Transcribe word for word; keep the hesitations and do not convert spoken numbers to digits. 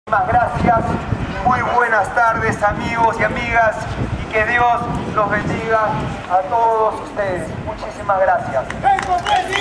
Muchísimas gracias, muy buenas tardes amigos y amigas y que Dios los bendiga a todos ustedes. Muchísimas gracias.